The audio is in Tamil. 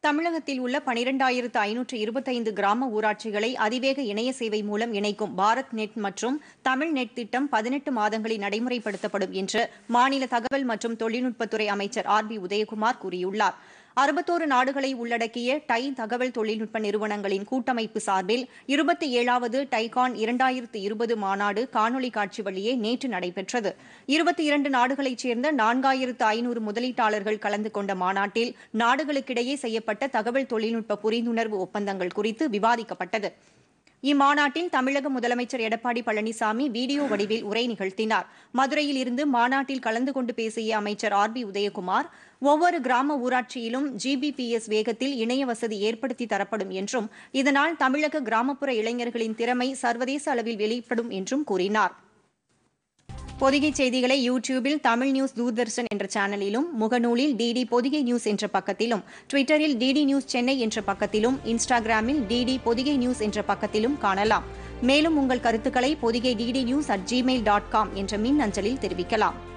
தமிழகத்தில் உள்ள 12,525 கிராம ஊராட்சிகளை அதிவேக இணைய சேவை மூலம் இணைக்கும் பாரத் நெட் மற்றும் தமிழ் நெட் திட்டம் 18 மாதங்களில் நடைமுறைப்படுத்தப்படும் என்று மாநில தகவல் மற்றும் தொழில்நுட்பத்துறை அமைச்சர் உதயகுமார் கூறியுள்ளார். 61 நாடுகளை உள்ளடக்கிய டை தகவல் தொழில்நுட்ப நிறுவனங்களின் கூட்டமைப்பு சார்பில் 27வது டைகான் 2020 மாநாடு காணொலி காட்சி வழியே நேற்று நடைபெற்றது. 22 நாடுகளைச் சேர்ந்த 4,500 முதலீட்டாளர்கள் கலந்து கொண்ட மாநாட்டில் நாடுகளுக்கிடையே செய்யப்பட்ட தகவல் தொழில்நுட்ப புரிந்துணர்வு ஒப்பந்தங்கள் குறித்து விவாதிக்கப்பட்டது. இம்மாநாட்டில் தமிழக முதலமைச்சர் எடப்பாடி பழனிசாமி வீடியோ வடிவில் உரை நிகழ்த்தினார். மதுரையில் இருந்து மாநாட்டில் கலந்து கொண்டு பேசிய அமைச்சர் உதயகுமார், ஒவ்வொரு கிராம ஊராட்சியிலும் ஜிபிபிஎஸ் வேகத்தில் இணைய வசதி ஏற்படுத்தி தரப்படும் என்றும், இதனால் தமிழக கிராமப்புற இளைஞர்களின் திறமை சர்வதேச அளவில் வெளிப்படும் என்றும் கூறினார். பொதிகை செய்திகளை யூடியூபில் தமிழ் நியூஸ் தூர்தர்ஷன் என்ற சேனலிலும், முகநூலில் டிடி பொதிகை நியூஸ் என்ற பக்கத்திலும், ட்விட்டரில் டிடி நியூஸ் சென்னை என்ற பக்கத்திலும், இன்ஸ்டாகிராமில் டிடி பொதிகை நியூஸ் என்ற பக்கத்திலும் காணலாம். மேலும் உங்கள் கருத்துக்களை பொதிகை DD news@gmail.com என்ற மின் அஞ்சலில் தெரிவிக்கலாம்.